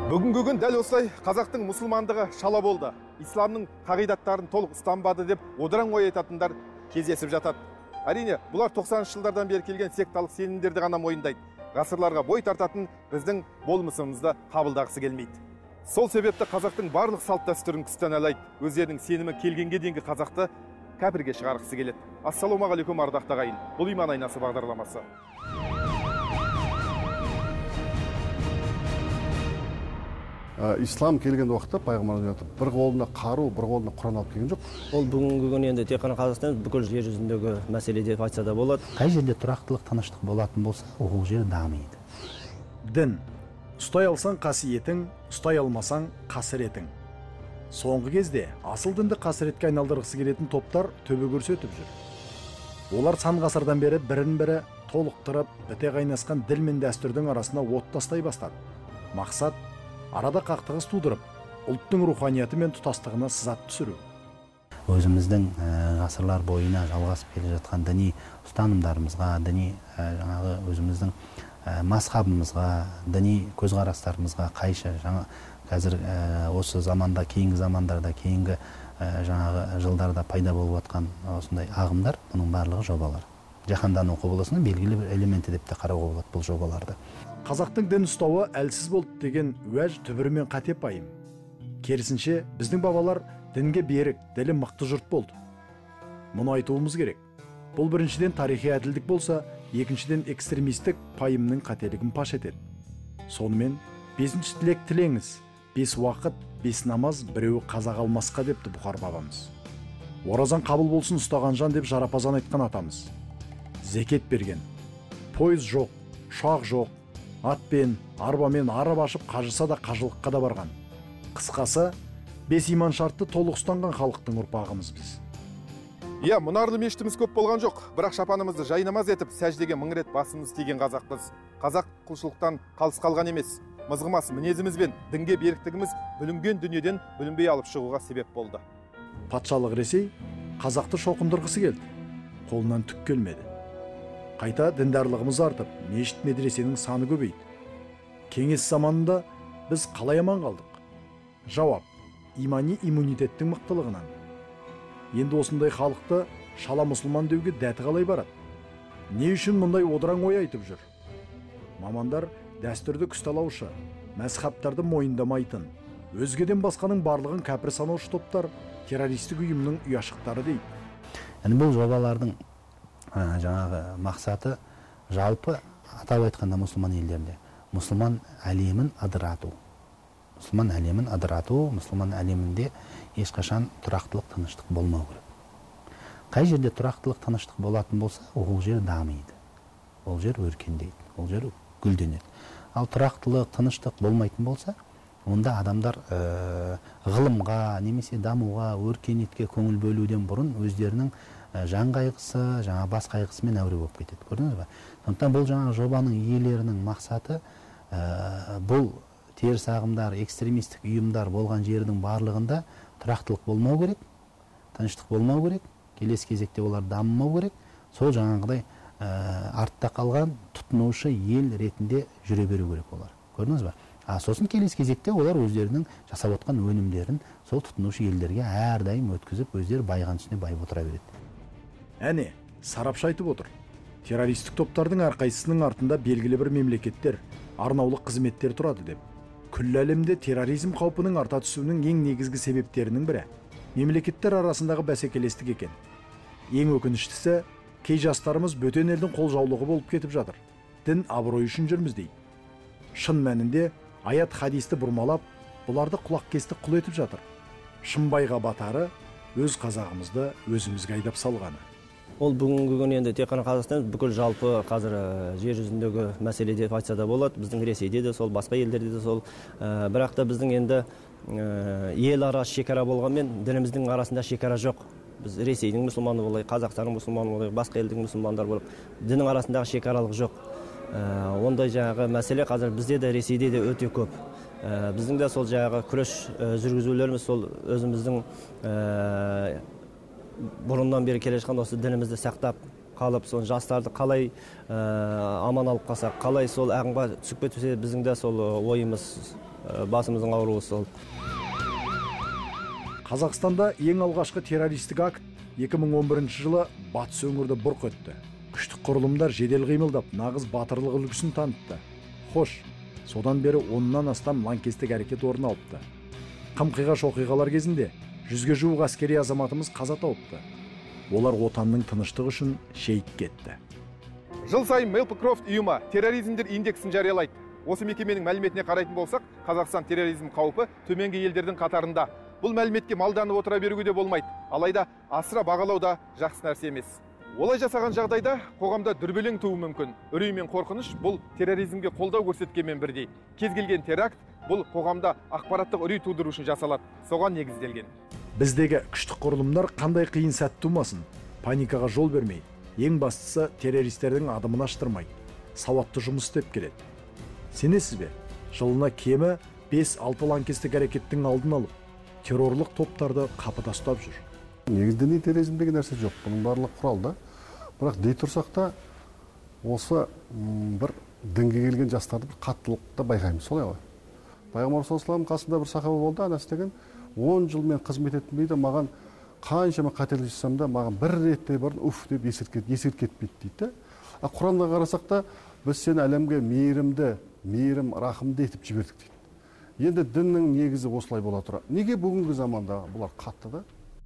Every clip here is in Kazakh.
Бүгінгі күн дәл осылай қазақтың мұсылмандығы шала болды. Исламның қағидаттарын толық ұстанбады деп одыран ой айтатындар кездесіп жатады. Әрине, бұлар 90-шы жылдардан бері келген секталық сенімдерді ғана мойындайды. Ғасырларға бой тартатын біздің болмысымызды қабылдағысы келмейді. Сол себепті қазақтың барлық салт дәстүрін күстаналайды. Өздерінің сенімі келгенге дейінгі қазақты кәпірге шығарғысы келеді. Ассалаумағалейкум ардақты ағайын. Бұл иман айнасы бағдарламасы. Ислам келген уақытта пайғамбар бір қолына қару, бір қолына Құран алып келген жоқ. Ол бүгінгі күн енді тек қана Қазақстан бүкіл жер жүзіндегі мәселе деп айтса да болады. Қай жерде тұрақтылық, тыныштық болатын болса, ол жер дамиды. Дін. Ұстай алсаң қасиетің, ұстай алмасаң қасіретің. Соңғы кезде асыл дінді қасіретке айналдырғысы келетін топтар төбе көрсетіп жүр. Олар сан ғасырдан бері бірін-бірі толықтырып, біте қайнасқан діл мен дәстүрдің арасына от тастай бастады. Мақсат арада қақтығыс тудырып, ұлттың руханияты мен тұтастығына сызат түсіру. Өзіміздің ғасырлар бойына жалғасып келе жатқан діни ұстанымдарымызға, діни өзіміздің мазхабымызға, діни көзқарастарымызға қайшы қазір осы заманда, кейінгі замандарда, кейінгі жылдарда пайда болып жатқан осындай ағымдар, бұның барлығы жобалар. Жаһандану құбылысының белгілі бір элементі деп те қарауға болады бұл жобаларды. Қазақтың дін ұстауы әлсіз болды деген уәж түбірімен қате пайым. Керісінше, біздің бабалар дінге берік, ділі мықты жұрт болды. Мұны айтуымыз керек. Бұл біріншіден тарихи әділдік болса, екіншіден экстремистік пайымның қателігін паш етеді. Сонымен, 5-ші тілек тілеңіз, 5 уақыт, 5 намаз, біреуі қаза қалмасқа депті Бұхар бабамыз. Оразан қабыл болсын ұстаған жан деп жарапазан айтқан атамыз. Зекет берген. Пойыз жоқ, ұшақ жоқ, атпен, арбамен арып ашып қажыса да қажылыққа да барған. Қысқасы, 5 иман шартты толық ұстанған халықтың ұрпағымыз біз. Иә, мұнарлы мешітіміз көп болған жоқ, бірақ шапанымызды жайнамаз етіп, сәждеге 1000 рет басымыз тиген қазақпыз. Қазақ құлшылықтан қалыс қалған емес. Мызғымас мінезіміз бен дінге беріктігіміз бүлінген дүниеден бүлінбей алып шығуға себеп болды. Патшалық Ресей қазақты шоқындырғысы келді. Қолынан түк келмеді. Қайта діндарлығымыз артып, мешіт медресенің саны көбейді. Кеңес заманында біз қалай аман қалдық? Жауап: имани иммунитеттің мықтылығынан. Енді осындай халықты шала мұсылман деуге дәті қалай барады? Не үшін мұндай одыран ой айтып жүр? Мамандар дәстүрді күсталаушы, мәзһаптарды мойындамайтын, өзгеден басқаның барлығын кәпір санаушы топтар террористік ұйымның ұяшықтары дейді. Бұл жобалардың мақсаты жалпы атап айтқанда мұсылман елдерінде мұсылман әлемін ыдырату. Мұсылман әлемін ыдырату, мұсылман әлемінде ешқашан тұрақтылық, тыныштық болмау керек. Қай жерде тұрақтылық, тыныштық болатын болса, ол жер дамиды. Ол жер өркендейді, ол жер гүлденеді. Ал тұрақтылық, тыныштық болмайтын болса, онда адамдар ғылымға, немесе дамуға, өркениетке көңіл бөлуден бұрын өздерінің жан қайғысы, бас қайғысымен әуре болып кетеді. Көрдіңіз бе? Сондықтан бұл жобаның иелерінің мақсаты бұл теріс ағымдар, экстремистік ұйымдар болған жердің барлығында тұрақтылық болмау керек, тыныштық болмау керек, келесі кезекте олар дамымау керек. Сол жаңағыдай артта қалған тұтынушы ел ретінде жүре беру керек олар. Көрдіңіз бе? Сосын келесі кезекте олар өздерінің жасап отқан өнімдерін сол тұтынушы елдерге әрдайым өткізіп, өздері байған үстіне байып отыра береді. Әне, сарапшы айтып отыр. Террористік топтардың әрқайсысының артында белгілі бір мемлекеттер, арнаулы қызметтер тұрады деп. Күллі әлемде терроризм қаупінің арта түсуінің ең негізгі себептерінің бірі мемлекеттер арасындағы бәсекелестік екен. Ең өкініштісі, кей жастарымыз бөтен елдің қолжаулығы болып кетіп жатыр. Дін абырой үшін жүрміз дейді. Шын мәнінде аят хадисті бұрмалап, бұларды құлақ кесті құл етіп жатыр. Шымбайға батары өз қазағымызды өзімізге айдап салғаны. Ол бүгінгі күн енді тек қана Қазақстан бүкіл жалпы қазір жер жүзіндегі мәселе деп айтса да болады. Біздің Ресейде де сол, басқа елдерде де сол. Бірақ та біздің енді ел ара шекара болғанмен дініміздің арасында шекара жоқ. Біз Ресейдің мұсылманы болайық, Қазақстанның мұсылманы болайық, басқа елдің мұсылмандар болайық. Діннің арасындағы шекаралық жоқ. Ондай мәселе қазір бізде де Ресейде де өте көп. Біздің де сол күрес жүргізулеріміз сол өзіміздің бұрыннан бері келе жатқан осы дінімізді сақтап қалып, сол жастарды қалай аман алып қалсақ, қалай сол ағымға түсіп кетсе, біздің де сол ойымыз, басымыздың ауруы сол. Қазақстанда ең алғашқы террористік акт 2011 жылы батыс өңірді бұрқ етті. Күштік құрылымдар жедел қимылдап, нағыз батырлық үлгісін танытты. Хош, содан бері 10-нан астам лаңкестік әрекет орын алыпты. Қым-қиғаш оқиғалар кезінде 100-ге жуық әскери азаматымыз қаза тауыпты. Олар отанның тыныштығы үшін шейіт кетті. Жыл сайын Мелпкрофт ұйымы терроризмдер индексін жариялайды. Осы мекеменің мәліметіне қарайтын болсақ, Қазақстан терроризм қаупі төменгі елдердің қатарында. Бұл мәліметке малданып отыра беруге де болмайды. Алайда асыра бағалау да жақсы нәрсе емес. Олай жасаған жағдайда қоғамда дүрбелең туы мүмкін. Үрей мен қорқыныш бұл терроризмге қолдау көрсеткенмен бірдей. Кез келген теракт бұл қоғамда ақпараттық үрей тудыру үшін жасалады. Соған негізделген. Біздегі күштік құрылымдар қандай қиын сәт тумасын, паникаға жол бермей, ең бастысы террористердің адымын аштырмайды, сауатты жұмыс істеп келеді. Сенесіз бе? Жылына кемі 5-6 лаңкестік әрекеттің алдын алып, террорлық топтарды қапыда ұстап жүр. Негізде діни терроризм деген нәрсе жоқ. Бұның барлық құралда. Бірақ дей тұрсақ та, осы бір дінге келген жастарды бір қаттылықты байқаймыз. Солай ғой. Пайғамбар саллаллаху қасында бір сахаба болды, анасы деген 10 жыл мен қызмет еттім дейді, маған қаншама қателік жасасам да, маған бір ретте барын уф деп ескерткетпейді дейді. Құранға қарасақ та, біз сені әлемге мейірім, рахымды етіп жібердік дейді. Енді діннің негізі осылай бола тұра. Неге бүгінгі заманда бұлар қатты да?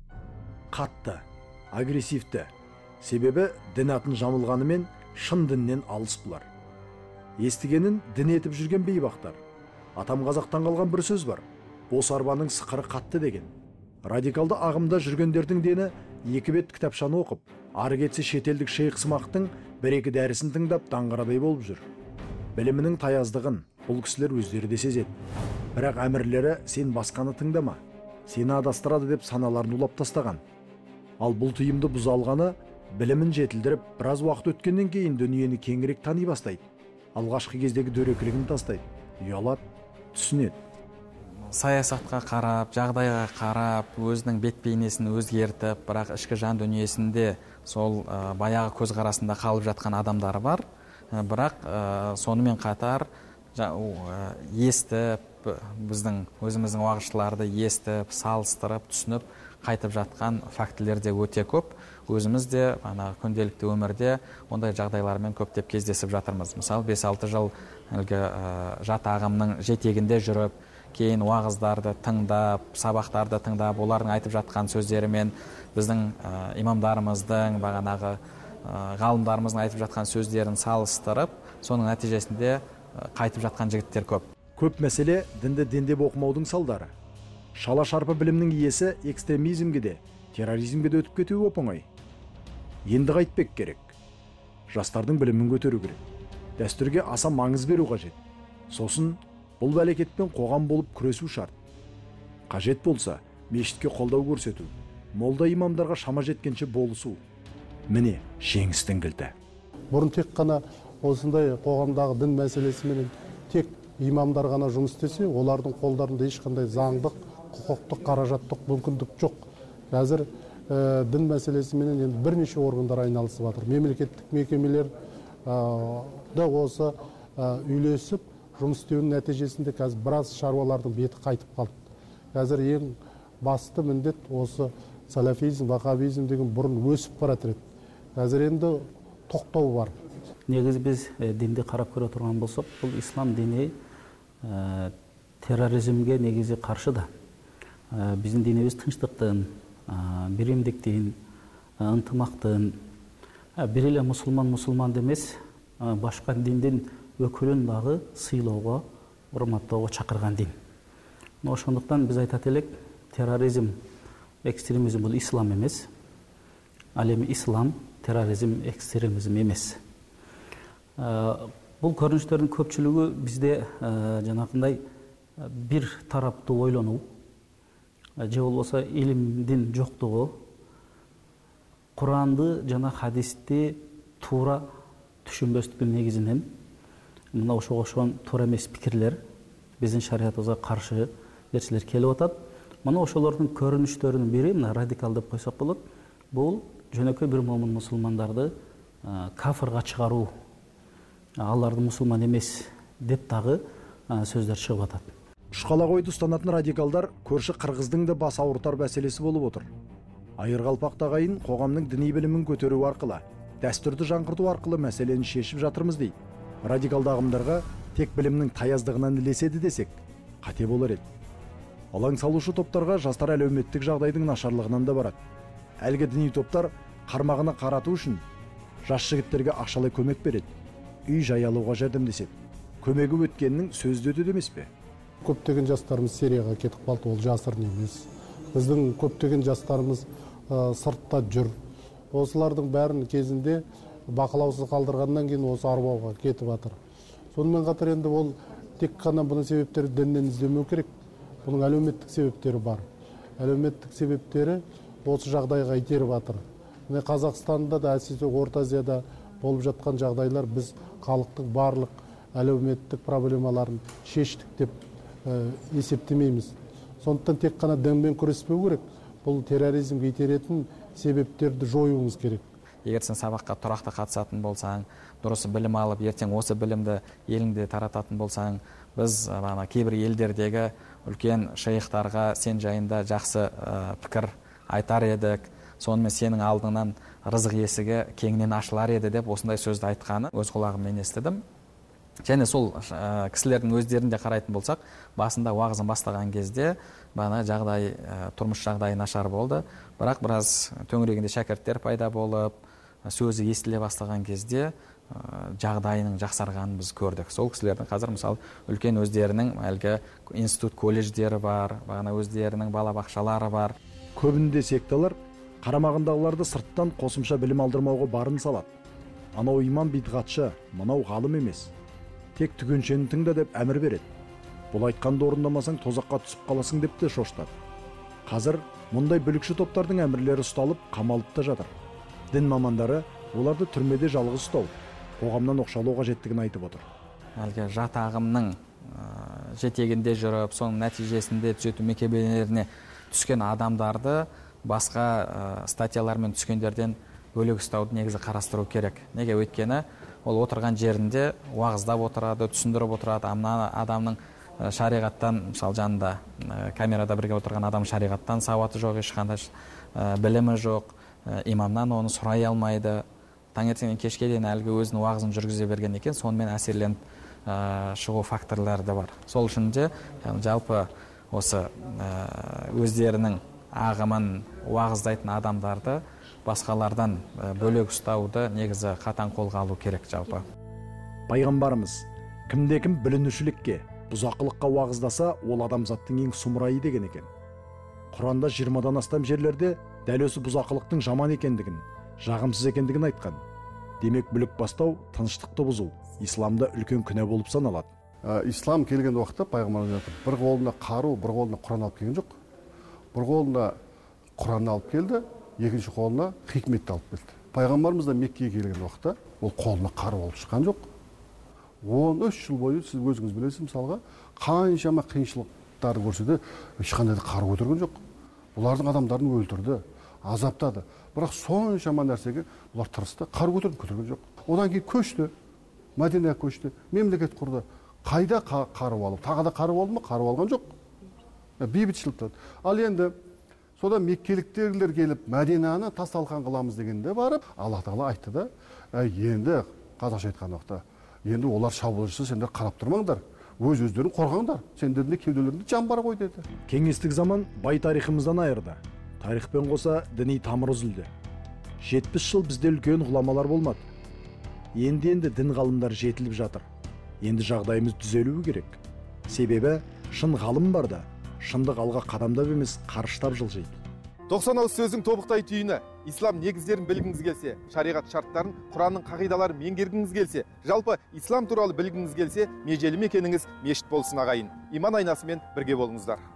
Қатты, агрессивті. Себебі дін атын жамылғанымен шын діннен алыс бұлар. Естігенін дін етіп жүрген бейбақтар. Атам қазақтан қалған бір сөз бар. Бос арбаның сықыры қатты деген. Радикалды ағымда жүргендердің дені 2 бет кітапшаны оқып, ары кетсе шетелдік шейх сымақтың 1-2 дәрісін тыңдап даңғырадай болып жүр. Білімінің таяздығын бұл кісілер өздері де сезеді. Бірақ әмірлері сен басқаны тыңдама, сені адастырады деп саналарын улап тастаған. Ал бұл тыйымды бұза алғаны білімін жетілдіріп, біраз уақыт өткеннен кейін дүниені кеңірек тани бастайды. Алғашқы кездегі дөрекілігін тастайды, ұялады, түсінеді. Саясатқа қарап, жағдайға қарап, өзінің бет бейнесін өзгертіп, бірақ ішкі жан дүниесінде сол баяғы көзқарасында қалып жатқан адамдар бар. Бірақ сонымен қатар естіп, біздің өзіміздің уағызшыларды естіп, салыстырып, түсініп қайтып жатқан фактілер де өте көп. Өзіміз де күнделікті өмірде ондай жағдайлармен көптеп кездесіп жатырмыз. Мысалы 5-6 жыл жат ағымның жетегінде жүріп, кейін уағыздарды тыңдап, сабақтарды тыңдап, олардың айтып жатқан сөздерімен біздің имамдарымыздың, бағанағы ғалымдарымыздың айтып жатқан сөздерін салыстырып, соның нәтижесінде қайтып жатқан жігіттер көп. Көп мәселе дінді дендеп оқымаудың салдары. Шала шарпы білімнің иесі экстремизмге де, терроризмге де өтіп кетуі оп-оңай. Енді қайтпек керек. Жастардың білімін көтеру керек. Дәстүрге аса маңыз беру қажет. Сосын бұл бәлекетпен қоғам болып күресу шарт. Қажет болса, мешітке қолдау көрсету, молда имамдарға шама жеткенше болысу. Міне, жеңістің кілті. Бұрын тек қана осындай қоғамдағы дін мәселесімен тек имамдар ғана жұмыс істесе, олардың қолдарында ешқандай заңдық, құқықтық, қаражаттық мүмкіндік жоқ. Қазір дін мәселесімен енді бірнеше органдар айналысып жатыр. Мемлекеттік мекемелер да осы үйлесіп жұмыс істеуінің нәтижесінде қазір біраз шаруалардың беті қайтып қалды. Қазір ең басты міндет осы салафизм, ваххабизм деген бұрын өсіп баратыр еді. Қазір енді тоқтау бар. Негізі біз дінді қарап көре тұрған болсақ, бұл ислам діні терроризмге негізі қаршы да. Біздің дініміз тыныштықтың, беремдіктің, ынтымақтың, бір елі мұсылман демес, башқа дінден өкілін дағы сыйлауға, ұрматтауға шақырған дин. Ошондуктан біз айтателек, терроризм, экстремизм бұл ислам емес. Әлемі ислам, терроризм, экстремизм емес. Бұл көрініштердің көпшілігі бізде жаңағындай бір тарапты ойлану, же болмаса илимдин жоқтығы, Құранды жана хадисти тура түшүнбөстүктүн негизинен мына ошого туура эмес пикирлер биздин шариятыбызга каршы нерселер келип атат. Мына ошолордун көрүнүштөрүнүн бири, мына радикал деп койсок болот. бұл жөнөкөй бір момын мұсылмандарды кафырға шығару, аларды мұсылман емес деп тағы сөздер шығып атады. Ұшқала қойды ұстанатын радикалдар көрші қырғыздың да бас ауыртар мәселесі болып отыр. Айырғалпақ ағайын қоғамның діни білімін көтеру арқылы, дәстүрді жаңғырту арқылы мәселені шешіп жатырмыз дейді. Радикалды ағымдарға тек білімнің таяздығынан ілеседі десек, қате болар еді. Алаң салушы топтарға жастар әлеуметтік жағдайдың нашарлығынан да барады. Әлгі діни топтар қармағына қарату үшін жас жігіттерге ақшалай көмек береді. Үй жай алуға жәрдемдеседі. Көмегі өткеннің сөзді өтеді емес пе? Көптеген жастарымыз Сирияға кетіп қалды, ол жасырын емес. Біздің көптеген жастарымыз сыртта жүр. Осылардың бәрін кезінде бақылаусыз қалдырғаннан кейін осы арбауға кетіп жатыр. Сонымен қатар енді ол тек қана бұның себептері діннен іздемеу керек. Бұның әлеуметтік себептері бар. Әлеуметтік себептері осы жағдайға итеріп жатыр. Міне Қазақстанда да, әсіресе Орта Азияда болып жатқан жағдайлар біз халықтың барлық әлеуметтік проблемаларын шештік деп есептемейміз. Сондықтан тек қана дінмен күреспеу керек. Бұл терроризмге итеретін себептерді жоюымыз керек. Егер сен сабаққа тұрақты қатысатын болсаң, дұрыс білім алып, ертең осы білімді еліңде тарататын болсаң, біз кейбір елдердегі үлкен шейхтарға сен жайында жақсы пікір айтар едік. Сонымен сенің алдыңнан рызық есігі кеңінен ашылар еді деп осындай сөзді айтқаны өз құлағыммен естідім. Және сол кісілердің өздерінде қарайтын болсақ, басында уағызын бастаған кезде жағдай, тұрмыс жағдайы нашар болды. Бірақ біраз төңірегінде шәкірттер пайда болып, сөзі естіле бастаған кезде жағдайының жақсарғанын біз көрдік. Сол кісілердің қазір мысалы үлкен өздерінің әлгі институт, колледждері бар, өздерінің балабақшалары бар. Көбінде секталар қарамағындағыларды сырттан қосымша білім алдырмауға барын салады. Анау имам бидғатшы, мынау ғалым емес. Тек түгеншені тыңда деп әмір береді. Бұл айтқанды орындамасаң тозаққа түсіп қаласың деп те шошытады. Қазір мұндай бүлікші топтардың әмірлері ұсталып, қамалып та жатыр. Дін мамандары оларды түрмеде жалғыз ұстау, қоғамнан оқшаулау қажеттігін айтып отыр. Әлгі жат ағымның жетегінде жүріп, соның нәтижесінде түзету мекемелеріне түскен адамдарды басқа статьялармен түскендерден бөлек ұстауды негізі қарастыру керек. Неге? Өйткені ол отырған жерінде уағыздап отырады, түсіндіріп отырады. Адамның шариғаттан, мысалы жанында камерада бірге отырған адам шариғаттан сауаты жоқ, ешқандай білімі жоқ, имамнан оны сұрай алмайды. Таңертеңнен кешке дейін әлгі өзінің уағызын жүргізе берген екен, сонымен әсерленіп шығу факторлары да бар. Сол үшін де жалпы осы өздерінің ағымын уағыздайтын адамдарды басқалардан бөлек ұстауды негізі қатаң қолға алу керек жалпы. Пайғамбарымыз кімде-кім бүлінушілікке, бұзақылыққа уағыздаса, ол адамзаттың ең сұмырайы деген екен. Құранда 20-дан астам жерлерде дәл осы бұзақылықтың жаман екендігін, жағымсыз екендігін айтқан. Демек бүлік бастау, тыныштықты бұзу исламда үлкен күнә болып саналады. Ислам келген уақытта пайғамбарымыз бір қолына қару, бір қолына Құран алып келген жоқ. Бір қолына Құран алып келді, екінші қолына хикметті алып келді. Пайғамбарымыз да Меккеге келген уақытта ол қолына қару алып шыққан жоқ. 13 жыл бойы сіз өзіңіз білесіз, мысалға қаншама қиыншылықтарды көрсе, ешқандай қару көтерген жоқ. Бұлардың адамдарын өлтірді, азаптады. Бірақ соншама нәрсеге бұлар тырысты, қару көтерген жоқ. Одан кейін көшті, Мәдинеге көшті, мемлекет құрды. Қайда қару алып? Тағы да қару алды ма? Қару алған жоқ. Бейбітшілікті. Ал енді содан меккеліктер келіп Мәдинаны тас-талқан қыламыз дегенде барып, Алла Тағала айтты да, енді қазақша айтқан уақытта, енді олар шабуылшысы, сендер қарап тұрмаңдар, өз-өздерін қорғаңдар, сендердің кеуделерінде жан бар ғой деді. Кеңестік заман бай тарихымыздан айырды. Тарихпен қоса діни тамыр үзілді. 70 жыл бізде үлкен ғұламалар болмады. Енді дін ғалымдар жетіліп жатыр. Енді жағдайымыз түзелуі керек. Себебі шын ғалым бар да, шындық алға қадамдап емес қарыштап жылжиды. 90 ауыз сөздің тобықтай түйіні. Ислам негіздерін білгіңіз келсе, шариғат шарттарын, Құранның қағидаларын меңгергіңіз келсе, жалпы ислам туралы білгіңіз келсе, межелі мекеніңіз мешіт болсын ағайын. Иман айнасымен бірге болыңыздар.